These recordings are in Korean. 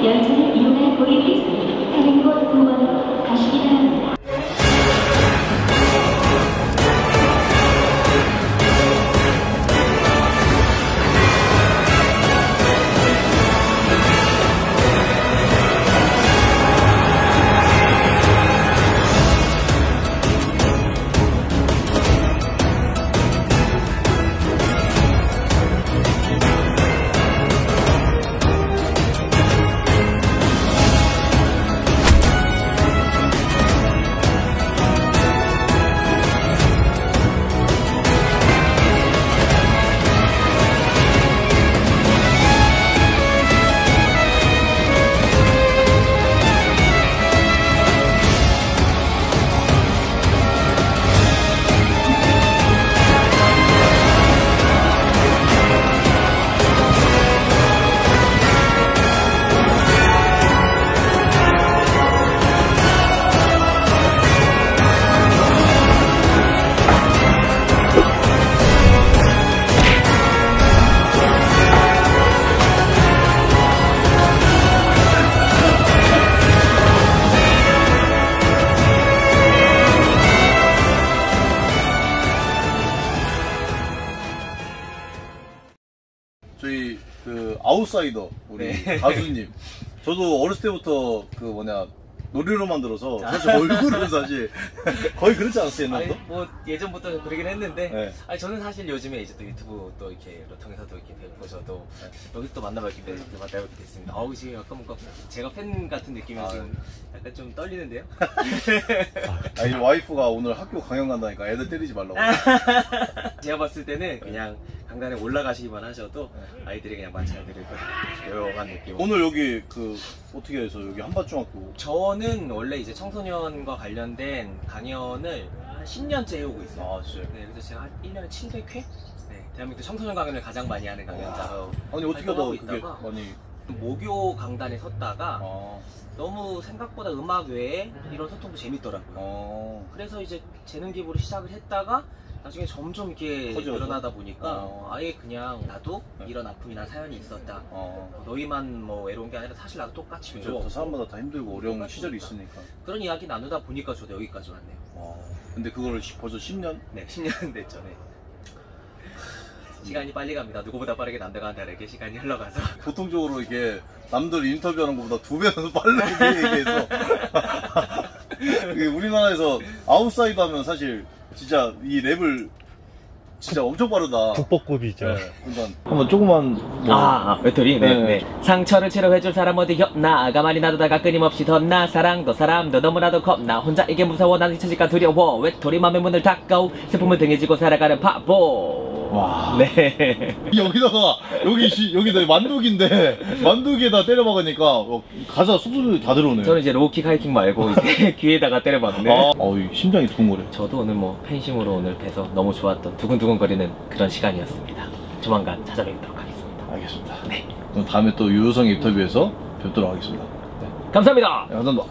열차를 이용할 고객이 있으니 다른 곳 도로로 가시기 바랍니다. 저희 그 아웃사이더 우리 네. 가수님 저도 어렸을 때부터 그 뭐냐 놀이로만 들어서 사실 얼굴은 사실 거의 그렇지 않았어요 옛날부터? 아니, 뭐 예전부터 그러긴 했는데 네. 아니 저는 사실 요즘에 이제 또 유튜브 또 이렇게 통해서도 이렇게 보셔도 네. 여기 또 만나뵙게 됐습니다. 아우 지금 약간 뭔가 제가 팬 같은 느낌이 지금 약간 좀 떨리는데요? 아니 와이프가 오늘 학교 강연 간다니까 애들 때리지 말라고. 제가 봤을 때는 그냥 강단에 올라가시기만 하셔도 아이들이 그냥 만찬을 드릴 거예요. 요요한 느낌. 오늘 여기 그 어떻게 해서 여기 한밭중학교? 저는 원래 이제 청소년과 관련된 강연을 한 10년째 해오고 있어요. 아 진짜요? 네, 그래서 제가 한 1년에 700회? 네, 대한민국 청소년 강연을 가장 많이 하는 강연자로 아니 어떻게 하다 그게 있다가 많이 모교 강단에 섰다가 너무 생각보다 음악 외에 이런 소통도 재밌더라고요. 그래서 이제 재능 기부를 시작을 했다가 나중에 점점 이렇게 늘어나다 보니까 아예 그냥 나도 이런 아픔이나 사연이 있었다. 너희만 뭐 외로운 게 아니라 사실 나도 똑같이 외로워. 사람마다 다 힘들고 어려운 시절이 있으니까. 그런 이야기 나누다 보니까 저도 여기까지 왔네요. 근데 그거를 벌써 10년? 네, 10년 됐죠. 네. 시간이 빨리 갑니다. 누구보다 빠르게 남들과는 다르게 시간이 흘러가서. 보통적으로 이게 남들 인터뷰하는 것보다 2배는 빠르게 얘기해서 우리나라에서 아웃사이더 하면 사실 진짜 이 랩을 진짜 엄청 빠르다. 국보급이죠. 네. 그러니까 한번 조그만 외톨이? 네. 상처를 치료해줄 사람 어디 없나. 가만히 놔두다가 끊임없이 덧나. 사랑도 사람도 너무나도 겁나. 혼자 이게 무서워. 난 잊혀질까 두려워. 외톨이 맘의 문을 닫고 슬픔을 등에 지고 살아가는 바보. 와. 네. 여기다가 여기다 만두기인데 만두기에다 때려박으니까 가사 쑥쑥 다 들어오네요. 저는 이제 로우킥 하이킥 말고 이제 귀에다가 때려박네. 심장이 두근거려. 저도 오늘 뭐 팬심으로 오늘 뵈서 너무 좋았던 두근두근거리는 그런 시간이었습니다. 조만간 찾아뵙도록 하겠습니다. 알겠습니다. 네. 그럼 다음에 또 유효성 인터뷰에서 뵙도록 하겠습니다. 네. 감사합니다. 네, 감사합니다.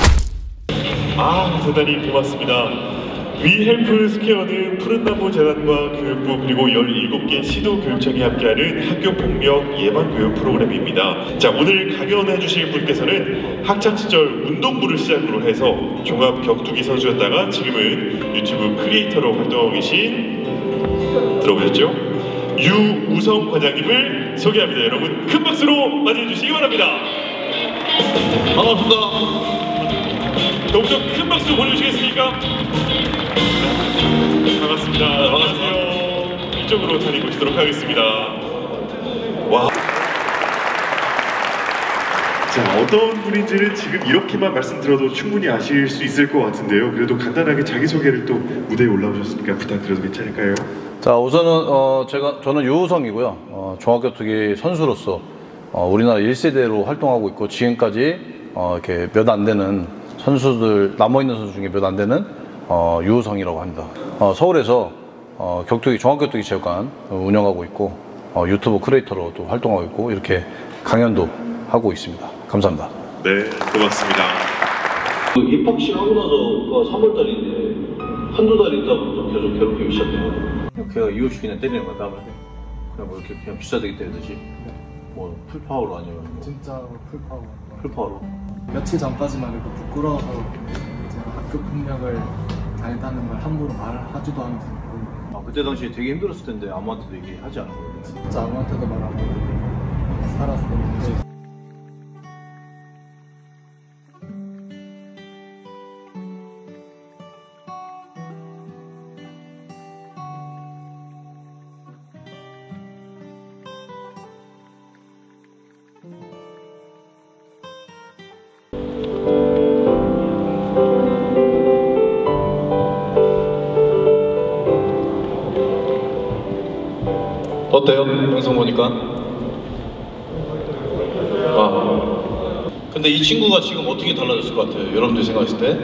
대단히 고맙습니다. 위헬프 스퀘어는 푸른나무 재단과 교육부 그리고 17개 시도교육청이 함께하는 학교폭력 예방교육 프로그램입니다. 자, 오늘 강연해 주실 분께서는 학창시절 운동부를 시작으로 해서 종합 격투기 선수였다가 지금은 유튜브 크리에이터로 활동하고 계신 들어보셨죠? 유우성 과장님을 소개합니다. 여러분 큰 박수로 맞이해 주시기 바랍니다. 반갑습니다. 더욱더 큰 박수 보내주시겠습니까? 반갑습니다. 안녕하세요. 이쪽으로 자리 보시도록 하겠습니다. 와. 자, 어떤 분인지는 지금 이렇게만 말씀드려도 충분히 아실 수 있을 것 같은데요. 그래도 간단하게 자기소개를 또 무대에 올라오셨으니까 부탁드려도 괜찮을까요? 자, 우선은 저는 유우성이고요. 종합격투기 선수로서 우리나라 1세대로 활동하고 있고 지금까지 이렇게 몇 안 되는 선수들, 남아있는 선수 중에 몇 안 되는 유우성이라고 합니다. 서울에서 종합격투기 체육관 운영하고 있고 유튜브 크리에이터로도 활동하고 있고 이렇게 강연도 하고 있습니다. 감사합니다. 네, 고맙습니다. 입학식 하고 나서 3월달인데 한두 달 있다부터 계속 괴롭히기 시작해요. 걔가 이유 없이 그냥 때리는 거야, 나한테. 그냥 뭐 이렇게 그냥 비싸대기 때리듯이. 뭐 풀파워로 아니면 뭐. 진짜 풀파워. 풀파워로. 며칠 전까지만 해도 부끄러워서 제가 학교 폭력을 당했다는 걸 함부로 말하지도 않고 그때 당시에 되게 힘들었을 텐데 아무한테도 얘기하지 않은 거예요? 진짜 아무한테도 말 안 하고 살았었는데 어때요? 영상 보니까? 근데 이 친구가 지금 어떻게 달라졌을 것 같아요? 여러분들이 생각했을 때?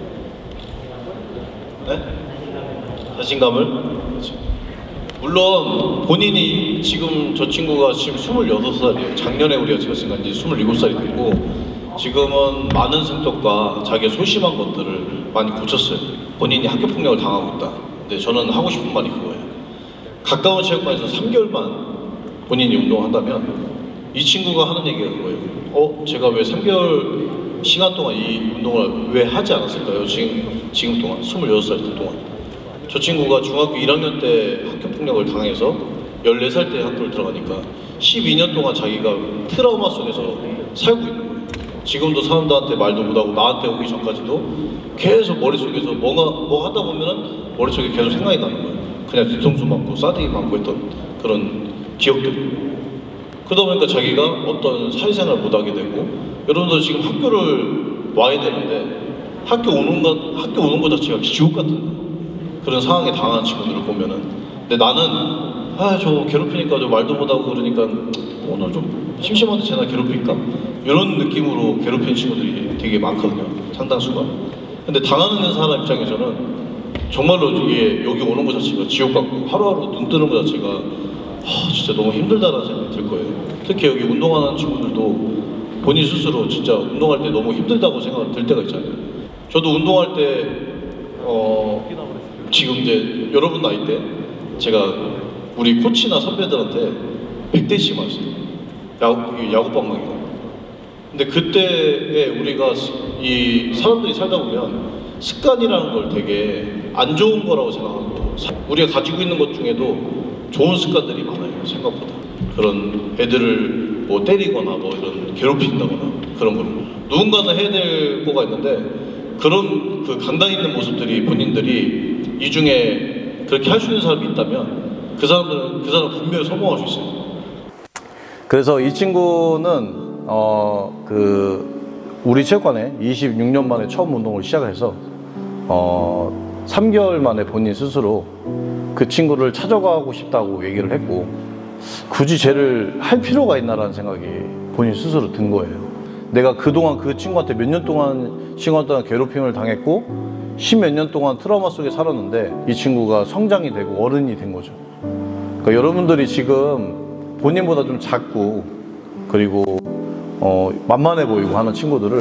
네? 자신감을? 그렇죠. 물론 본인이 지금 저 친구가 지금 26살이에요. 작년에 우리가 찍었으니까 이제 27살이 되고 지금은 많은 성격과 자기의 소심한 것들을 많이 고쳤어요. 본인이 학교폭력을 당하고 있다. 근데 저는 하고 싶은 말이 그거예요. 가까운 체육관에서 3개월만 본인이 운동한다면 이 친구가 하는 얘기가 그거예요. 제가 왜 3개월 시간 동안 이 운동을 왜 하지 않았을까요? 지금 동안 26살 동안 저 친구가 중학교 1학년 때 학교폭력을 당해서 14살 때 학교를 들어가니까 12년 동안 자기가 트라우마 속에서 살고 있는 거예요. 지금도 사람들한테 말도 못하고 나한테 오기 전까지도 계속 머릿속에서 뭐 하다 보면은 머릿속에 계속 생각이 나는 거예요. 그냥 뒤통수 맞고 싸대기 맞고 했던 그런 기억들이. 그러다 보니까 자기가 어떤 사회생활을 못하게 되고 여러분들 지금 학교를 와야 되는데 학교 오는 것 자체가 지옥 같은 그런 상황에 당한 친구들을 보면은 근데 나는 저 괴롭히니까 좀 말도 못하고 그러니까 오늘 좀 심심한데 쟤나 괴롭힐까? 이런 느낌으로 괴롭히는 친구들이 되게 많거든요. 상당수가. 근데 당하는 사람 입장에서는 정말로 이게 여기 오는 것 자체가 지옥 같고 하루하루 눈 뜨는 것 자체가 진짜 너무 힘들다라는 생각이 들 거예요. 특히 여기 운동하는 친구들도 본인 스스로 진짜 운동할 때 너무 힘들다고 생각이 들 때가 있잖아요. 저도 운동할 때 지금 이제 여러분 나이 때 제가 우리 코치나 선배들한테 100대씩 맞았어요. 야구방망이가. 근데 그때에 우리가 이 사람들이 살다 보면 습관이라는 걸 되게 안 좋은 거라고 생각하고 우리가 가지고 있는 것 중에도 좋은 습관들이 많아요. 생각보다 그런 애들을 뭐 때리거나 뭐 이런 괴롭힌다거나 그런 거 누군가는 해야 될 거가 있는데 그런 그 강단 있는 모습들이 본인들이 이 중에 그렇게 할 수 있는 사람이 있다면 그 사람 분명히 성공할 수 있어요. 그래서 이 친구는 우리 체육관에 26년 만에 처음 운동을 시작해서 3개월 만에 본인 스스로 그 친구를 찾아가고 싶다고 얘기를 했고 굳이 쟤를 할 필요가 있나라는 생각이 본인 스스로 든 거예요. 내가 그동안 그 친구한테 몇 년 동안 괴롭힘을 당했고 10몇 년 동안 트라우마 속에 살았는데 이 친구가 성장이 되고 어른이 된 거죠. 그러니까 여러분들이 지금 본인보다 좀 작고 그리고 만만해 보이고 하는 친구들을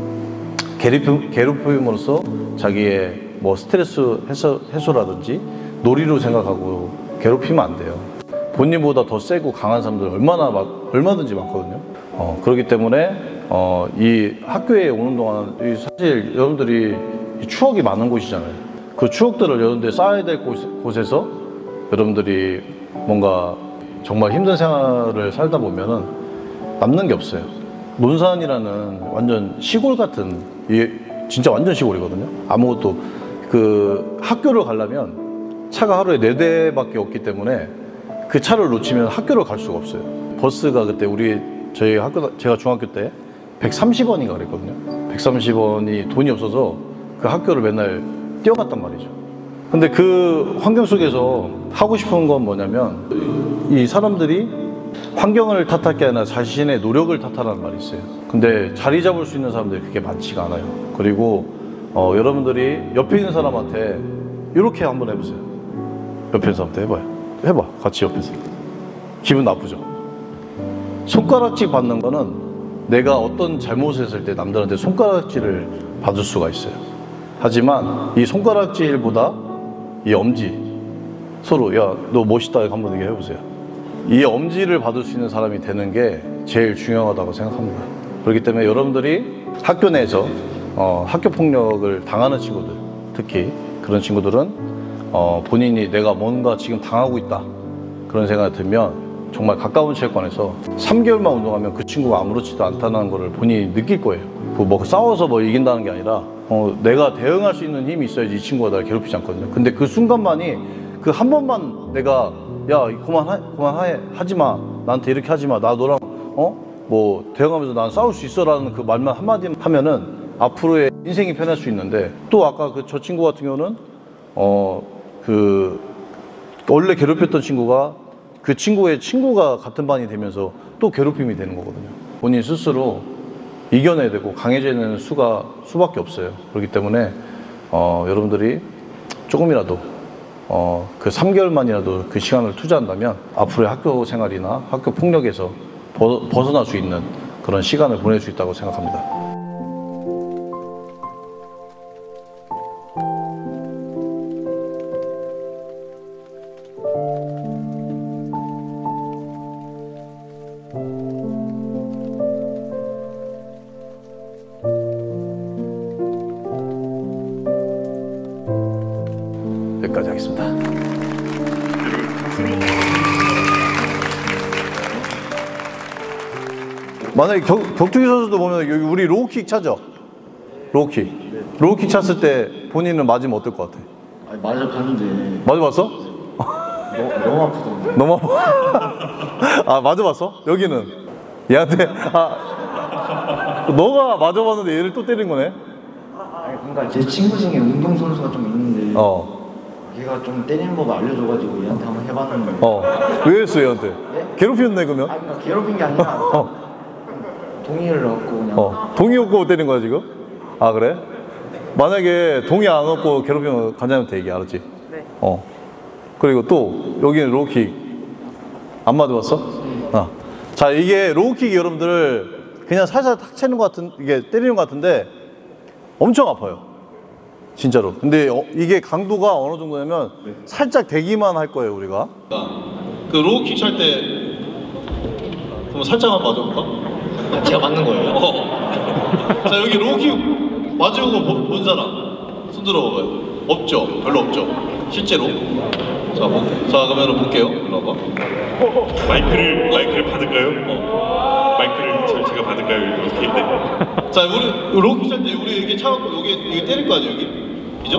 괴롭힘으로써 자기의 뭐 스트레스 해소라든지 놀이로 생각하고 괴롭히면 안 돼요. 본인보다 더 세고 강한 사람들 얼마든지 많거든요. 그렇기 때문에 이 학교에 오는 동안 사실 여러분들이 추억이 많은 곳이잖아요. 그 추억들을 여러분들이 쌓아야 될 곳에서 여러분들이 뭔가 정말 힘든 생활을 살다 보면은 남는 게 없어요. 논산이라는 완전 시골 같은, 진짜 완전 시골이거든요. 아무것도 그 학교를 가려면 차가 하루에 4대밖에 없기 때문에 그 차를 놓치면 학교를 갈 수가 없어요. 버스가 그때 제가 중학교 때 130원인가 그랬거든요. 130원이 돈이 없어서 그 학교를 맨날 뛰어갔단 말이죠. 근데 그 환경 속에서 하고 싶은 건 뭐냐면 이 사람들이 환경을 탓할 게 아니라 자신의 노력을 탓하라는 말이 있어요. 근데 자리 잡을 수 있는 사람들이 그렇게 많지가 않아요. 그리고 여러분들이 옆에 있는 사람한테 이렇게 한번 해보세요. 옆에 있는 사람한테 해봐. 같이 옆에서. 기분 나쁘죠? 손가락질 받는 거는 내가 어떤 잘못을 했을 때 남들한테 손가락질을 받을 수가 있어요. 하지만 이 손가락질보다 이 엄지, 서로 야 너 멋있다 한번 얘기해 보세요. 이 엄지를 받을 수 있는 사람이 되는 게 제일 중요하다고 생각합니다. 그렇기 때문에 여러분들이 학교 내에서 학교 폭력을 당하는 친구들, 특히 그런 친구들은 본인이 내가 뭔가 지금 당하고 있다 그런 생각이 들면 정말 가까운 체육관에서 3개월만 운동하면 그 친구가 아무렇지도 않다는 걸 본인이 느낄 거예요. 뭐 싸워서 뭐 이긴다는 게 아니라 내가 대응할 수 있는 힘이 있어야지 이 친구가 나를 괴롭히지 않거든요. 근데 그 순간만이 그 한 번만 내가 야 그만해 하지마, 나한테 이렇게 하지마, 나 너랑 뭐 대응하면서 난 싸울 수 있어라는 그 말만 한마디 하면은 앞으로의 인생이 편할 수 있는데, 또 아까 저 친구 같은 경우는 그 원래 괴롭혔던 친구가 그 친구의 친구가 같은 반이 되면서 또 괴롭힘이 되는 거거든요. 본인 스스로 이겨내야 되고 강해지는 수밖에 없어요. 그렇기 때문에 여러분들이 조금이라도 그 3개월만이라도 그 시간을 투자한다면 앞으로의 학교 생활이나 학교 폭력에서 벗어날 수 있는 그런 시간을 보낼 수 있다고 생각합니다. 여기까지 하겠습니다. 만약에 격투기 선수도 보면 여기 우리 로우킥 차죠? 로우킥 찼을 때 본인은 맞으면 어떨 것 같아? 아니, 맞아봤는데 맞아봤어? 너무 아프던데. 너무 아 맞아봤어? 여기는 얘한테 너가 맞아봤는데 얘를 또 때린 거네? 아니, 그러니까 제 친구 중에 운동선수가 좀 있는데 걔가 좀 때리는 법 알려줘가지고 얘한테 한번 해봤는데 왜 했어 얘한테? 네? 괴롭혔네 그러면? 아니, 그러니까 괴롭힌 게 아니라 동의를 얻고 그냥 동의 얻고 때린 거야 지금? 아 그래? 만약에 동의 안 얻고 괴롭히면 관장님한테 얘기 알았지? 네. 그리고 또 여기는 로우킥 안 맞아봤어? 자 이게 로우킥이 여러분들 그냥 살살 탁 채는 것 같은, 이게 때리는 것 같은데 엄청 아파요 진짜로. 근데 이게 강도가 어느 정도냐면 살짝 대기만 할 거예요 우리가. 그 로우킥 찰 때 그럼 살짝만 맞아볼까? 제가 맞는 거예요? 자 여기 로우킥 맞은 거 본 사람 손 들어봐봐요. 없죠? 별로 없죠? 실제로. 자 그러면 볼게요. 일로 와봐. 마이크를 받을까요? 마이크를 제가 받을까요? 이렇게. 네. 자 우리 로우킥 찰 때 우리 이렇게 차갖고 여기 때릴 거 아니에요 여기? 그죠?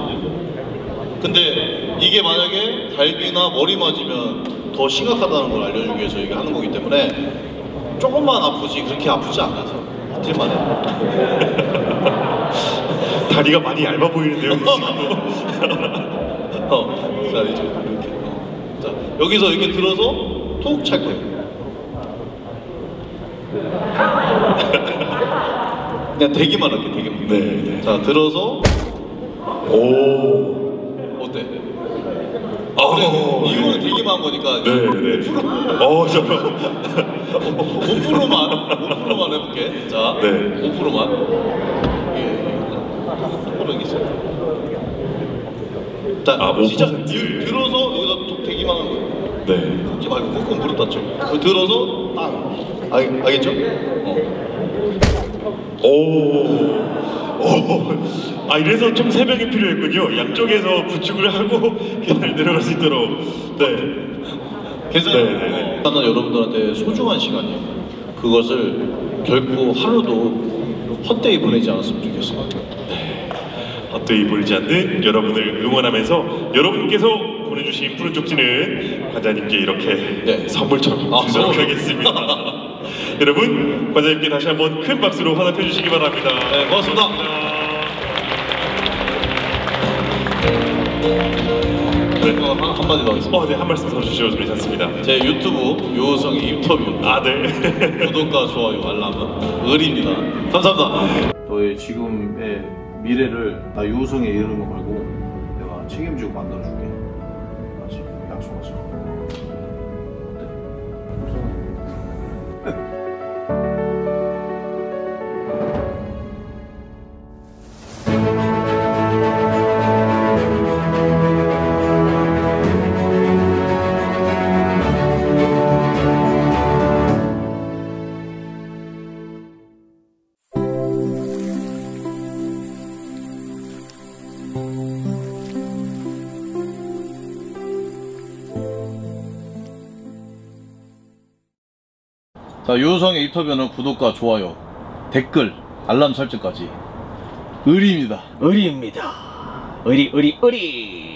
근데 이게 만약에 갈비나 머리 맞으면 더 심각하다는 걸 알려주기 위해서 이게 하는 거기 때문에 조금만 아프지 그렇게 아프지 않아서 버틸만 해. 다리가 많이 얇아 보이는데요, 이 친구. 자 이제 이렇게. 자 여기서 이렇게 들어서 톡 찰 거예요. 그냥 대기만 할게 대기만. 네. 자 들어서 어때? 그래 이거는 대기만 한 거니까. 네. 잠깐. 5%만 해볼게. 자, 네. 5%만. 조금 있어요. 자, 5%? 시작. 들어서 여기다 톡 대기만 하는 거예요. 네. 걷지 말고 꾹꾹 무릎 닫죠. 들어서 땅. 알겠죠? 이래서 좀 새벽이 필요했군요. 양쪽에서 부축을 하고 계단을 내려갈 수 있도록. 네. 괜찮아요. 네. 하나 여러분들한테 소중한 시간이에요. 그것을 결코 하루도 헛되이 보내지 않았으면 좋겠어요. 헛되이 보이지 않는 여러분을 응원하면서 여러분께서 보내주신 푸른 쪽지는 관장님께 이렇게 선물처럼 드리도록 하겠습니다. 여러분, 관장님께 다시 한번 큰 박수로 환호해 주시기 바랍니다. 네, 고맙습니다. 한마디 더 하겠습니다. 네, 한 말씀 더 주셔도 괜찮습니다. 제 유튜브 유호성의 인터뷰. 네. 구독과 좋아요, 알람은 을입니다. 감사합니다. 너의 지금의 미래를 나 유호성의 이름을 걸고 내가 책임지고 만들어줄게. 같이 약속하자. 어때? 자, 유우성의 인터뷰는 구독과 좋아요, 댓글, 알람 설정까지 의리입니다. 의리입니다. 의리.